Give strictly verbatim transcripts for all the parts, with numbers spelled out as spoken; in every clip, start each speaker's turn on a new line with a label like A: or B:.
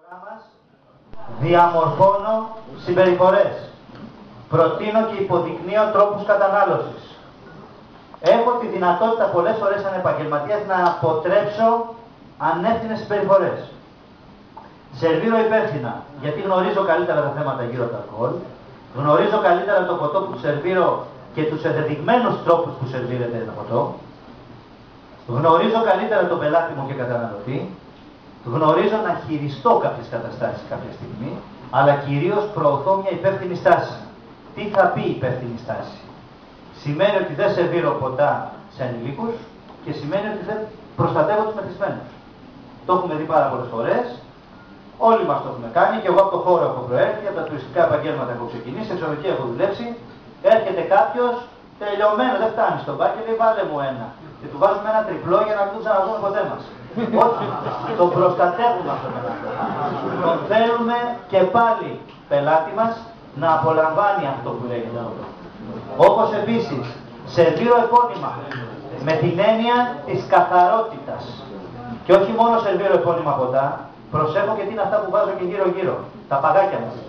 A: μας διαμορφώνω συμπεριφορές. Προτείνω και υποδεικνύω τρόπους κατανάλωσης. Έχω τη δυνατότητα πολλές φορές σαν επαγγελματίας να αποτρέψω ανεύθυνες συμπεριφορές. Σερβίρω υπεύθυνα, γιατί γνωρίζω καλύτερα τα θέματα γύρω από το αλκοόλ, γνωρίζω καλύτερα το ποτό που του σερβίρω και τους ενδεδειγμένους τρόπους που σερβίρεται το ποτό, γνωρίζω καλύτερα τον πελάτη μου και καταναλωτή, γνωρίζω να χειριστώ κάποιες καταστάσεις κάποια στιγμή, αλλά κυρίως προωθώ μια υπεύθυνη στάση. Τι θα πει υπεύθυνη στάση? Σημαίνει ότι δεν σερβίρω ποτά σε ανηλίκους και σημαίνει ότι δεν προστατεύω τους μεθυσμένους. Το έχουμε δει πάρα πολλές φορές, όλοι μας το έχουμε κάνει και εγώ από το χώρο έχω προέρχει, από τα τουριστικά επαγγέλματα έχω ξεκινήσει, εξωτερική έχω δουλέψει. Έρχεται κάποιος τελειωμένο, δεν φτάνει στον μπάκι και λέει βάλε μου ένα. Και του βάζουμε ένα τριπλό για να μην το ξαναδούμε ποτέ μας. Όχι, τον προστατεύουμε αυτόν τον άνθρωπο. Τον θέλουμε και πάλι πελάτη μας να απολαμβάνει αυτό που λέγεται αυτό. Όπως επίσης, σερβίρω επώνυμα με την έννοια της καθαρότητας. Και όχι μόνο σερβίρω επώνυμα ποτά, προσέχω και τι είναι αυτά που βάζω και γύρω-γύρω. Τα παγάκια μου.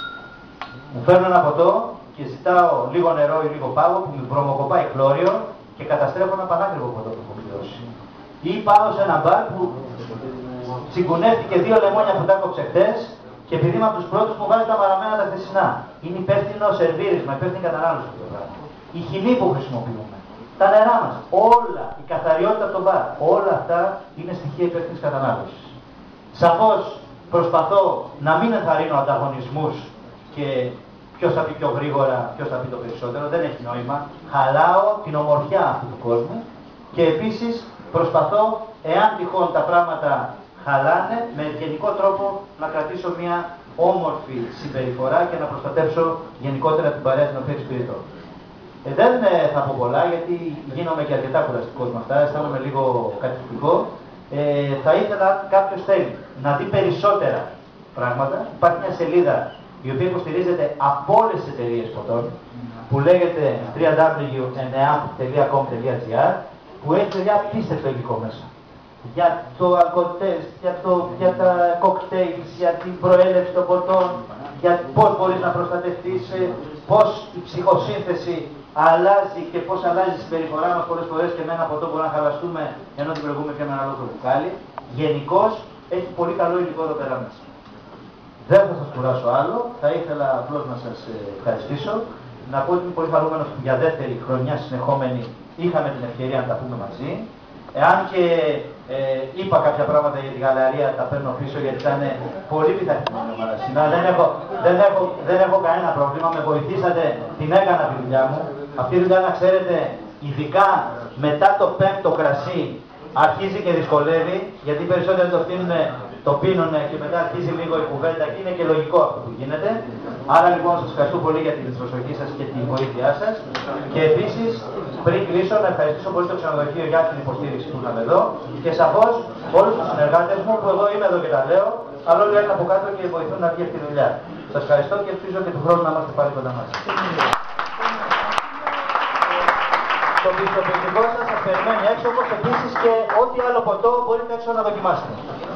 A: Μου φέρνω ένα ποτό και ζητάω λίγο νερό ή λίγο πάγο που μου βρωμοκοπάει χλώριο και καταστρέφω ένα πανάκριβο ποτό που έχω πληρώσει. Ή πάω σε ένα μπαρ που τσιγκουνεύτηκε δύο λεμόνια που τα έκοψε χτες και επειδή είμαι από τους πρώτους μου βάζει τα μαραμένα τα χθεσινά. Είναι υπεύθυνο σερβίρισμα, υπεύθυνη κατανάλωση αυτό το πράγμα. Η χυμή που χρησιμοποιούμε, τα νερά μας, όλα, η καθαριότητα από τον μπαρ, όλα αυτά είναι στοιχεία υπεύθυνης κατανάλωσης. Σαφώς προσπαθώ να μην ενθαρρύνω ανταγωνισμούς και ποιος θα πει πιο γρήγορα, ποιος θα πει το περισσότερο, δεν έχει νόημα. Χαλάω την ομορφιά αυτού του κόσμου και επίσης προσπαθώ, εάν τυχόν τα πράγματα χαλάνε, με γενικό τρόπο να κρατήσω μια όμορφη συμπεριφορά και να προστατεύσω γενικότερα την παρέα την οποία εξυπηρετώ. Ε, δεν ε, θα πω πολλά, γιατί γίνομαι και αρκετά κουραστικός με αυτά, αισθάνομαι λίγο κατηχητικό. Ε, θα ήθελα κάποιος θέλει να δει περισσότερα πράγματα. Υπάρχει μια σελίδα η οποία υποστηρίζεται από όλες τις εταιρείες ποτών, που λέγεται double-u double-u double-u τελεία eneamp τελεία com τελεία gr, που έχει μια απίστευτο υλικό μέσα. Για το αλκοτέστ, για, το, για τα κοκτέιλς, για την προέλευση των ποτών, για πώς μπορείς να προστατευτείς, πώς η ψυχοσύνθεση αλλάζει και πώς αλλάζει η συμπεριφορά μας πολλές φορές και με ένα ποτό μπορούμε να χαλαστούμε ενώ την προηγούμε και με ένα άλλο μπουκάλι. Γενικώς έχει πολύ καλό υλικό εδώ πέρα μέσα. Δεν θα σας κουράσω άλλο, θα ήθελα απλώς να σας ευχαριστήσω. Να πω ότι είμαι πολύ χαρούμενος που για δεύτερη χρονιά συνεχόμενη είχαμε την ευκαιρία να τα πούμε μαζί. Εάν και ε, είπα κάποια πράγματα για τη γαλαρία, τα παίρνω πίσω γιατί ήταν πολύ πειθαρχημένη ομάδα σήμερα. Δεν έχω, δεν, έχω, δεν έχω κανένα πρόβλημα, με βοηθήσατε, την έκανα τη δουλειά μου. Αυτή η δουλειά, να ξέρετε, ειδικά μετά το πέμπτο κρασί, αρχίζει και δυσκολεύει, γιατί οι περισσότεροι το πίνουν, το πίνουν και μετά αρχίζει λίγο η κουβέντα και είναι και λογικό αυτό που γίνεται. Άρα λοιπόν σας ευχαριστώ πολύ για την προσοχή σας και τη βοήθειά σας. Και επίσης, πριν κλείσω, να ευχαριστήσω πολύ το ξενοδοχείο για την υποστήριξη που είχαμε εδώ και σαφώς όλους τους συνεργάτες μου που εγώ είμαι εδώ και τα λέω, αλλά όλοι είναι από κάτω και βοηθούν να βγει αυτή τη δουλειά. Σας ευχαριστώ και ελπίζω και του χρόνου να είμαστε πάλι κοντά μας. Το πιστοποιητικό σας σας περιμένει έξω, όπως επίσης και ό,τι άλλο ποτό μπορείτε έξω να δοκιμάσετε.